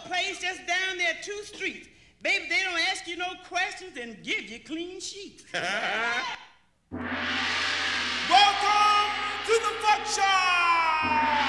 place just down there 2 streets. Baby, they don't ask you no questions and give you clean sheets. Welcome to the Fuck Shop!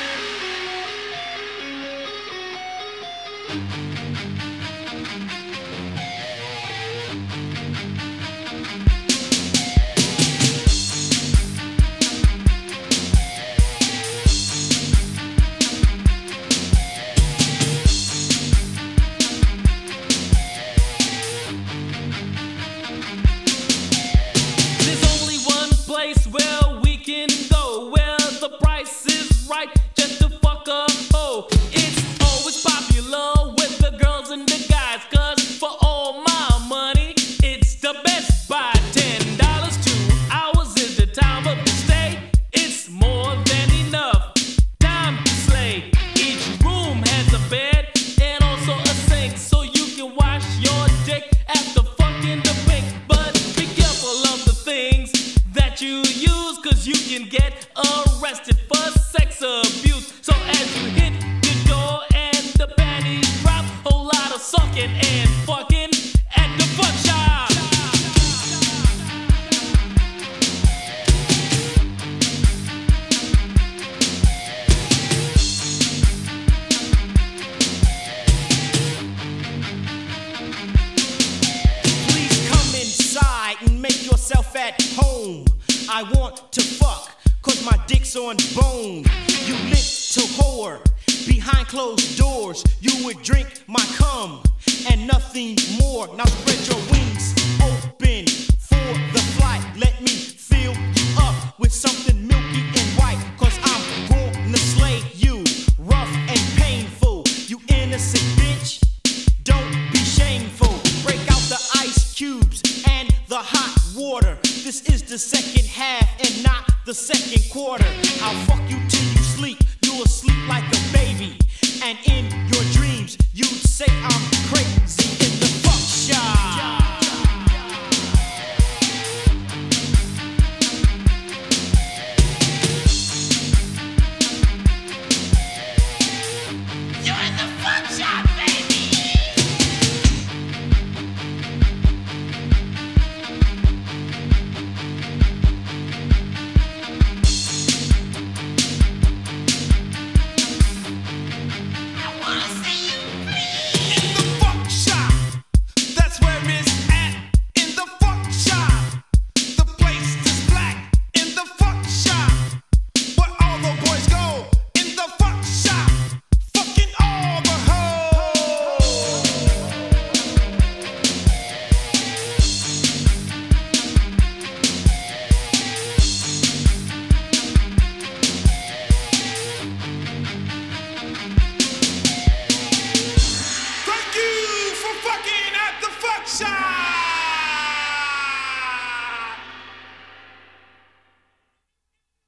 Where we can go, where the price is right, just to fuck a hoe. It's always popular with the girls and the guys, cause for all my money, it's the best buy. $10, 2 hours is the time of the stay. It's more than enough time to slay. Each room has a bed and also a sink, so you can wash your dick after fucking the pink. But be careful of the things that you use, cause you can get arrested for sex abuse. So as you hit your door and the panties drop, whole lot of sucking and fucking at the fuck shop. Please come inside and make yourself at home. I want to fuck, cause my dick's on bone. You little whore, behind closed doors, you would drink my cum and nothing more. Now spread your wings open for the flight. Let me fill you up with something milky and white, cause I'm gonna slay you, rough and painful. You innocent bitch, don't be shameful. Break out the ice cubes and the hot water. This is the second half and not the second quarter. I'll fuck you